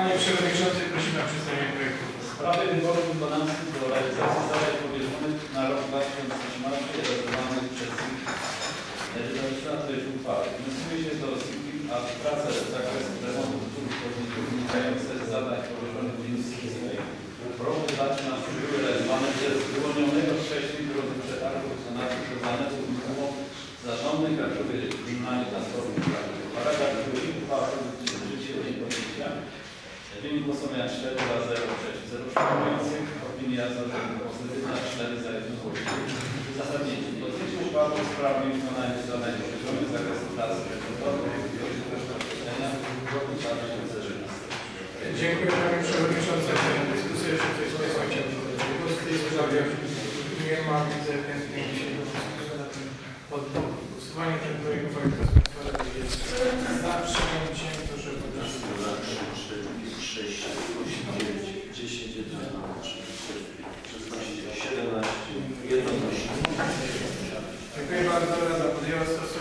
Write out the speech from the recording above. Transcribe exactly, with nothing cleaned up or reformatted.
Panie Przewodniczący, prosimy o przedstawienie projektu. Sprawy wyboru wykonawców do realizacji zadań powierzonych na rok dwa tysiące osiemnasty realizowanych przez S I P legislacyjnej uchwały. Wniosuje się do S I P, a prace z zakresu remontu dróg wynikające z zadań powierzonych w instytucji w roku dwa tysiące trzynastym były realizowane przez wyłonionego wcześniej drodze przetargu wykonawców doznanego umową zarządnych krajowych gminnych transportu. Paragraf drugi uchwały życie dzień podjęcia. Wynik głosowania cztery za zero przeciw zero wstrzymujących. Opinia pozytywna cztery za jeden głośny. Uzasadnienie. Dotyczy uchwały w sprawie wykonania zadań powierzonych z zakresu pracy remontowych i określenia w roku dwa tysiące trzynastym. Dziękuję Panie Przewodniczący. Dyskusja, jeśli ktoś z Państwa chciałby zabrać głos w tej sprawie. Nie ma, widzę chętnie się do dyskusji. Pod głosowanie ten projekt uchwały jest za przyjęciem. Proszę podać. trzy, cztery, pięć, sześć, osiem, dziewięć, dziesięć, jedenaście, szesnaście, siedemnaście, jedenaście. Dziękuję bardzo. Rada podjęła stosunek.